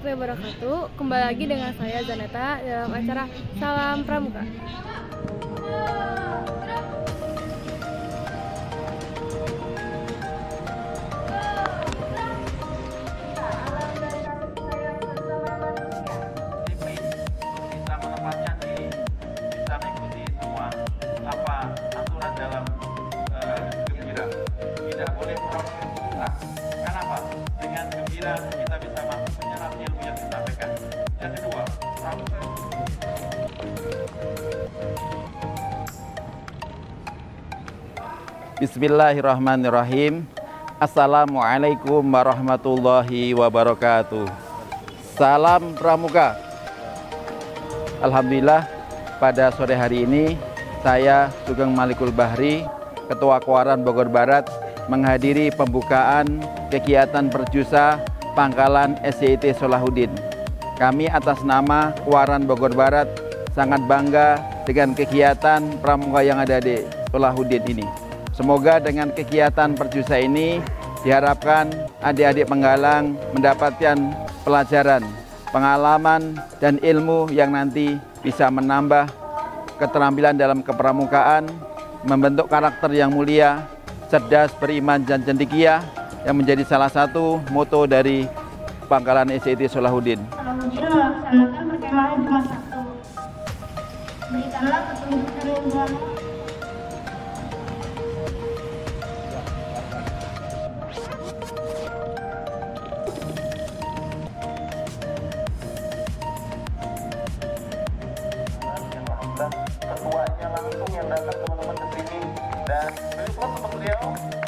warahmatullahi wabarakatuh. Kembali lagi dengan saya Zaneta dalam acara Salam Pramuka. Bisa menempatkan diri, bisa mengikuti semua apa aturan dalam gembira. Tidak boleh pura-pura. Kenapa? Dengan gembira kita bisa masuk menyerap ilmu yang disampaikan. Yang kedua, pramuka. Bismillahirrahmanirrahim. Assalamualaikum warahmatullahi wabarakatuh. Salam Pramuka. Alhamdulillah, pada sore hari ini saya Sugeng Malikul Bahri, Ketua Kuaran Bogor Barat, menghadiri pembukaan kegiatan Perjusa Pangkalan SDIT Solahuddin. Kami atas nama Kuaran Bogor Barat sangat bangga dengan kegiatan pramuka yang ada di Solahuddin ini. Semoga dengan kegiatan Perjusa ini diharapkan adik-adik penggalang mendapatkan pelajaran, pengalaman, dan ilmu yang nanti bisa menambah keterampilan dalam kepramukaan, membentuk karakter yang mulia, cerdas, beriman, dan cendekia yang menjadi salah satu moto dari Pangkalan SDIT Solahuddin. Alhamdulillah melaksanakan perkemahan Jumat Sabtu. Berikanlah petunjuk dari agama. Ketuanya langsung yang datang teman-teman ke sini dan berikut untuk beliau.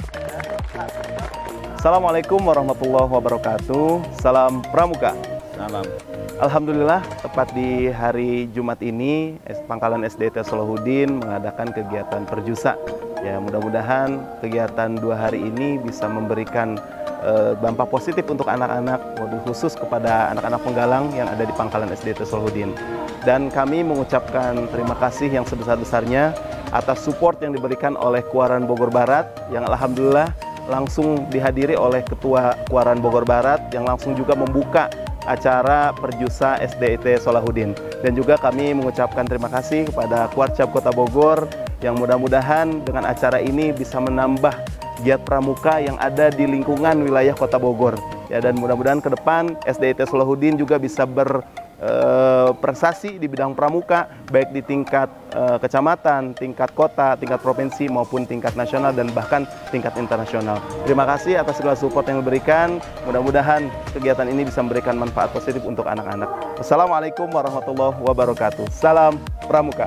Assalamualaikum warahmatullahi wabarakatuh. Salam Pramuka. Salam. Alhamdulillah, tepat di hari Jumat ini Pangkalan SDIT Solahuddin mengadakan kegiatan Perjusa. Ya, mudah-mudahan kegiatan 2 hari ini bisa memberikan dampak positif untuk anak-anak, khusus kepada anak-anak penggalang yang ada di Pangkalan SDIT Solahuddin. Dan kami mengucapkan terima kasih yang sebesar-besarnya atas support yang diberikan oleh Kuaran Bogor Barat yang alhamdulillah langsung dihadiri oleh Ketua Kuaran Bogor Barat yang langsung juga membuka acara Perjusa SDIT Solahuddin. Dan juga kami mengucapkan terima kasih kepada Kuarcap Kota Bogor yang mudah-mudahan dengan acara ini bisa menambah giat pramuka yang ada di lingkungan wilayah Kota Bogor. Ya, dan mudah-mudahan ke depan SDIT Solahuddin juga bisa berprestasi di bidang pramuka, baik di tingkat kecamatan, tingkat kota, tingkat provinsi maupun tingkat nasional dan bahkan tingkat internasional. Terima kasih atas segala support yang diberikan. Mudah-mudahan kegiatan ini bisa memberikan manfaat positif untuk anak-anak. Wassalamualaikum warahmatullahi wabarakatuh. Salam Pramuka.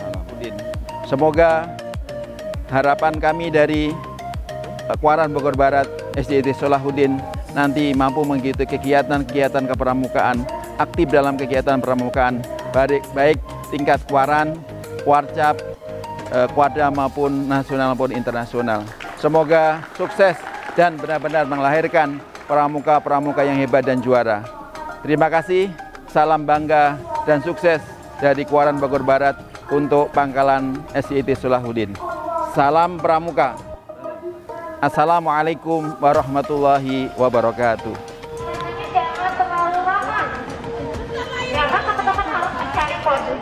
Semoga harapan kami dari Kuaran Bogor Barat SDIT Solahuddin nanti mampu mengikuti kegiatan-kegiatan kepramukaan, aktif dalam kegiatan pramukaan, baik tingkat Kuaran, Kuarcap, Kuada maupun nasional maupun internasional. Semoga sukses dan benar-benar melahirkan pramuka-pramuka yang hebat dan juara. Terima kasih, salam bangga dan sukses dari Kuaran Bogor Barat untuk Pangkalan SDIT Solahuddin. Salam Pramuka. Assalamualaikum warahmatullahi wabarakatuh. Jangan terlalu lama. Ya kan teman-teman harus mencari posisi.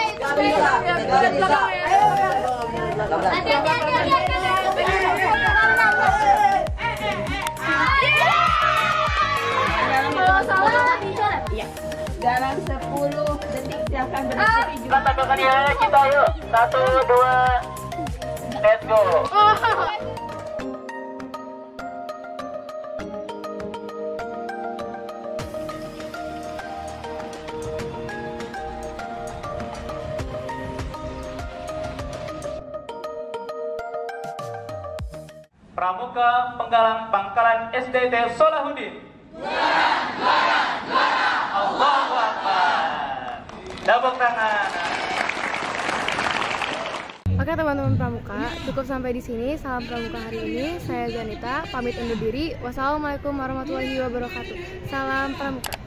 Kalau salah, Dalam 10 detik silakan berdiri. Kata kalian kita yuk. 1, 2, let's go. Pramuka Penggalang Pangkalan SDIT Solahuddin. Juara! Allahu Akbar. Tepuk tangan. Oke teman-teman pramuka, cukup sampai di sini Salam Pramuka hari ini. Saya Zanita, pamit undur diri. Wassalamualaikum warahmatullahi wabarakatuh. Salam Pramuka.